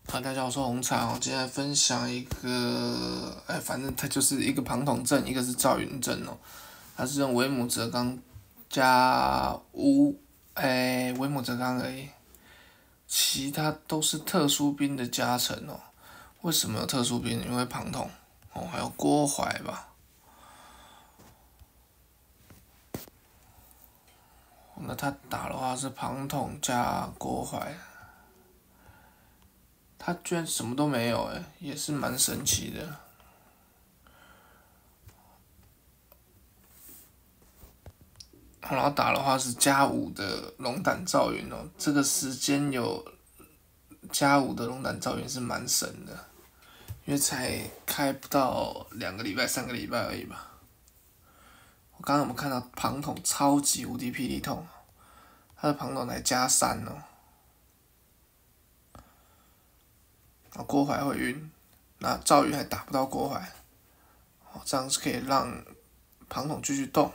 大家好，我是红茶哦。今天来分享一个，反正它就是一个庞统阵，一个是赵云阵哦。它是用维姆泽刚加维姆泽刚而已，其他都是特殊兵的加成哦。为什么有特殊兵？因为庞统哦，还有郭淮吧。那他打的话是庞统加郭淮。他居然什么都没有也是蛮神奇的。然后打的话是+5的龙胆赵云哦，这个时间有+5的龙胆赵云是蛮神的，因为才开不到2个礼拜、3个礼拜而已吧。我刚刚有没有看到庞统超级无敌霹雳痛？他的庞统才+3哦。郭淮会晕，那赵云还打不到郭淮，这样是可以让庞统继续动。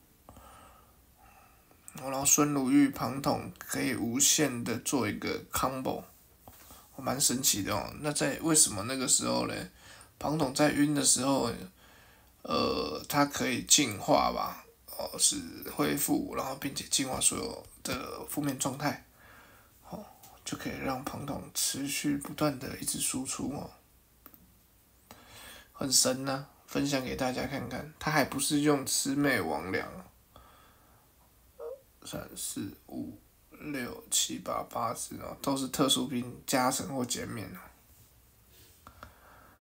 然后孙鲁豫、庞统可以无限的做一个 combo，蛮神奇的哦。那为什么那个时候呢？庞统在晕的时候，它可以净化吧，是恢复，然后并且净化所有的负面状态，就可以让庞统持续不断的一直输出哦，很神呢、分享给大家看看。他还不是用魑魅魍魉，3、4、5、6、7、8、8只哦，都是特殊兵加成或减免哦。